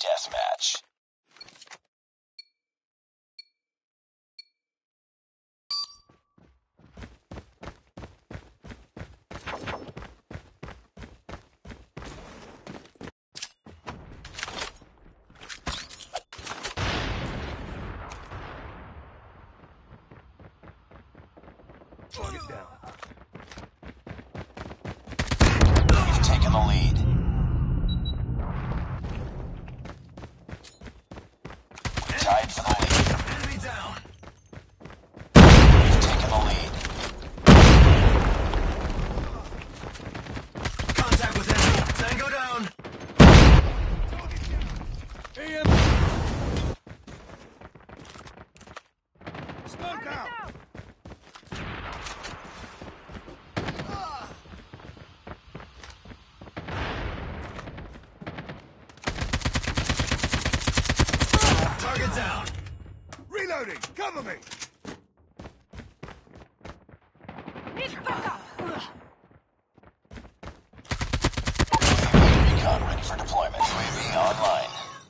deathmatch. Target down. You've taken the lead. Tied for the lead. Enemy down. You've taken the lead. Contact with enemy. Tango down. AM. Smoke out. Target down. Reloading. Cover me. Recon ready for deployment. UAV online.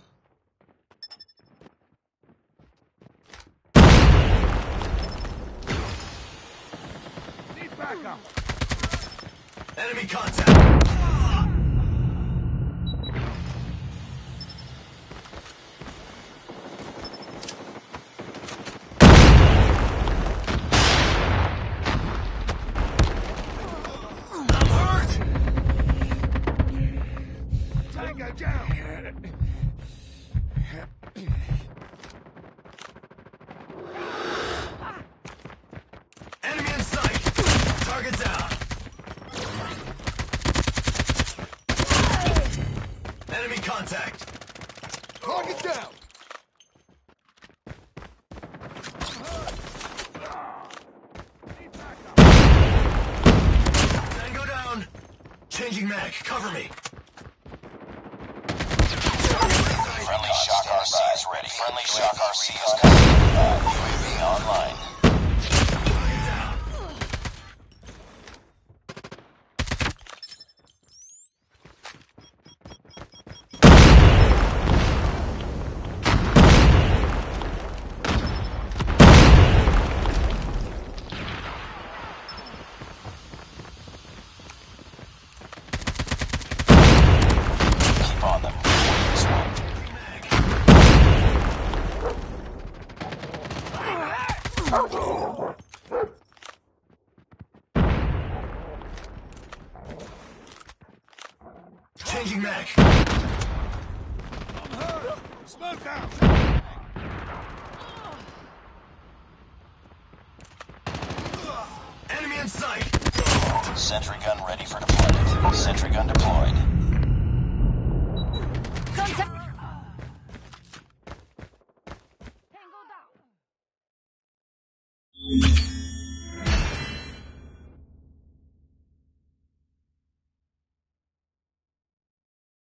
Need backup. Enemy contact. I'm hurt. Tango down. Enemy in sight. Target down. Enemy contact. Target down. Tango down. Changing mag. Cover me. Friendly Shock RC is ready. Friendly Shock RC is coming. UAV online. Target down. Keep on them. This one. Changing mag. Smoke out. Enemy in sight. Sentry gun ready for deployment. Sentry gun deployed.